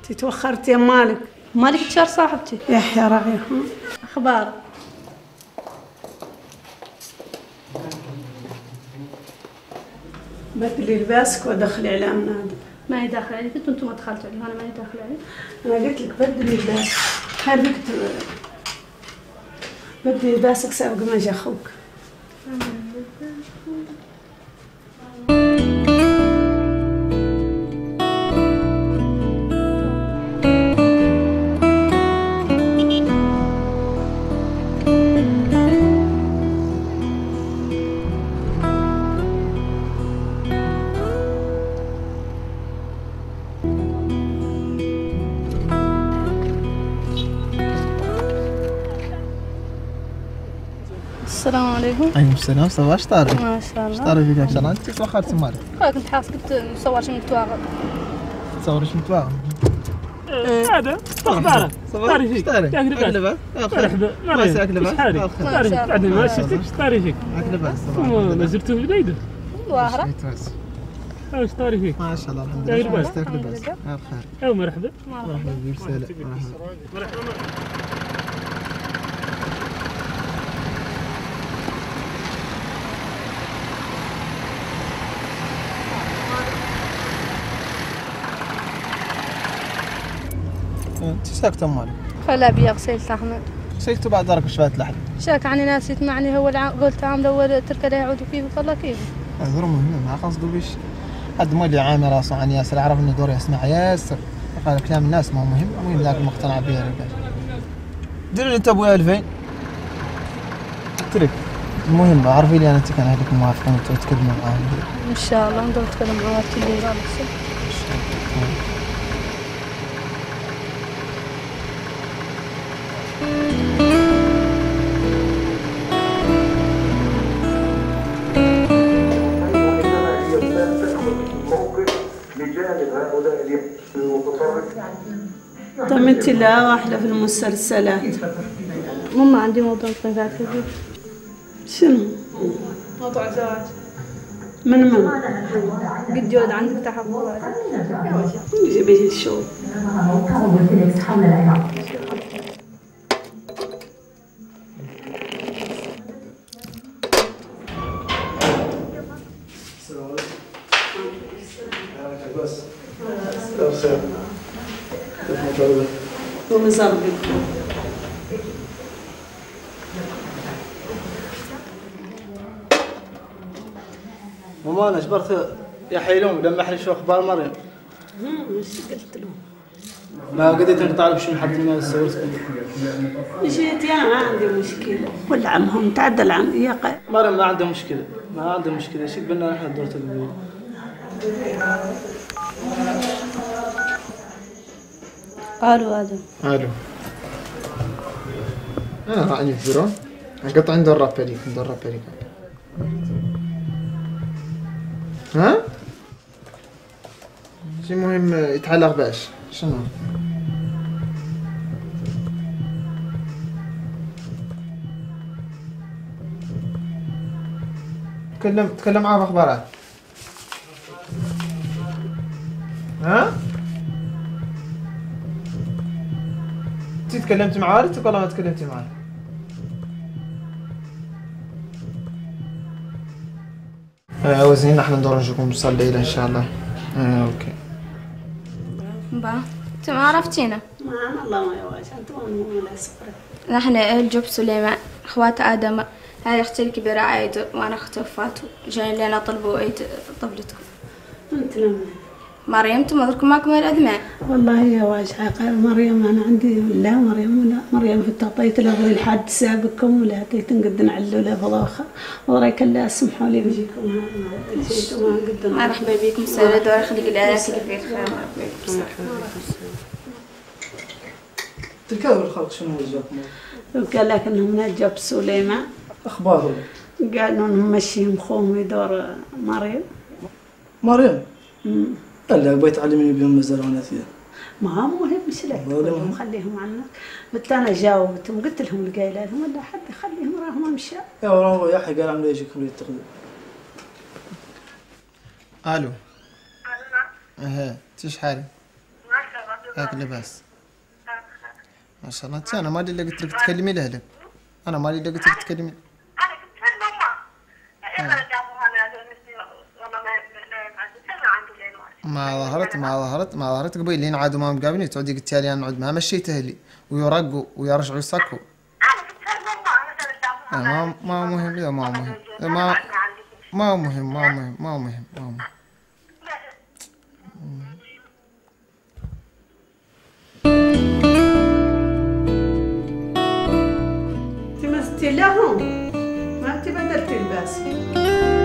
انت توخرتي يا مالك. مالك تشار صاحبتي. يحيى راعي. اخبار؟ بدلي لباسك ودخلي على منادي. ما هي داخله عليك انتم ما دخلتوا علي، انا ما هي داخله عليك. انا قلت لك بدلي لباسك. خليك بدلي لباسك سابق ما جا اخوك. السلام عليكم. عليكم السلام. صباح شطاري. ما شاء الله. شطاري فيك ان شاء الله. انت تاخرتي مالك؟ كنت حاسبت نصور شي متواغل. تصوري شي متواغل؟ هذا اخبارك؟ صباح شطاري. ياك لاباس؟ مرحبا. ياك لاباس؟ شحال؟ عندنا ما شفتك شطاري فيك. ياك لاباس؟ ما زرتو في بليده؟ واهرة. شطاري فيك. ما شاء الله الحمد لله. ياك لاباس؟ ياك لاباس؟ بخير. مرحبا. مرحبا بك. سلام. مرحبا. انت ساكته مالك؟ خلا بيا غسيل تحمل. سيكتوا بعد دارك شويه لحد. شاك عني ناس يسمعني هو قلت عامله اول تركه لا يعودوا فيه والله كيف. هذا مهم ما قصدوا بيش. حد ما اللي عامل راسه عن ياسر عرف انه دور يسمع ياسر. قال كلام الناس ما هو مهم، المهم ذاك المقتنع به يا رجال. ديروا لي انت ابويا 2000 ترك. المهم عرفي لي انا انت كان هذيك موافقين وتتكلموا معاهم. ان شاء الله ندور نتكلم معاه وقت الليل. طب انت لا واحدة في المسلسلات. ماما عندي موضوع قاعد فيه. شنو؟ موضوع زواج. من؟ قد يولد عندك تحفظات. جيبي نشوف. ومزربي. ماما انا جبرت يا حيلوم لما احنا شو اخبار مريم. ايش قلت له؟ ما قدرت انقطع له بشي لحد ما سويت. مشيت يا ما عندي مشكلة. ولا عمهم تعدل عن يقع. مريم ما عنده مشكله، ما عنده مشكله، شو بدنا احنا دورة البيت. الو ادم. الو. انا راعي الفيرو. قطع عند الرابريك، عند الرابريك. ها؟ شي مهم يتعلق باش شنو؟ تكلم معاه باخبارات. ها؟ انت تكلمتي مع والدتك ولا ما تكلمتي معاه؟ وزين احنا ندور نجيكم نوصل الليلة ان شاء الله. اوكي. با انت ما عرفتينا؟ ما الله ما يواجه انتم ولا صبرت. نحن اهل جوب سليمان اخوات ادم. هذه اختي الكبيرة عايدة وانا اختي وفاتو. جايين لنا طلبوا عيد طفلتكم. انت لمن؟ مريم تمركم معكم الادمان. والله هي واجهة مريم انا عندي لا مريم ولا مريم في التغطية لا غير الحد سابقكم ولا عطيت نقد نعلو لا فضاخة ورايك لا سمحوا لي بيجيكم مرحبا بكم سيدة دور خليك الآلات كبير خير. تلقاو الخلق شنو وجهكم؟ قال لك انهم نجوا بسليمان. اخبارهم؟ قالوا انهم مشيهم خوهم يدور مريم. مريم؟ قال لك بغيت تعلمني بهم مزرعونات فيها. ما هو مهم مش لك خليهم عنك. قلت انا جاوبتهم قلت لهم القايله لهم ولا حد يخليهم راهم مشى. يا وراه يحيى قال عملوا يجيكم يتخذوا. الو. اها انت شحال؟ هاك لباس ما شاء الله. انت انا مالي اللي قلت لك تكلمي لاهلك، انا مالي اللي قلت لك تكلمي. انا كنت في الماما انا جابوها انا والله ما عندي لين واحد ما ظهرت قبيل لين عادوا ما مقابلين تعودي قلت لي انا نعود ما مشيت اهلي ويرقوا ويرجعوا يصكوا. انا كنت في الماما انا جابوها ما مهم لا ما مهم ما مهم. انت ما زدتي لهم، ما انت بدلتي الباس.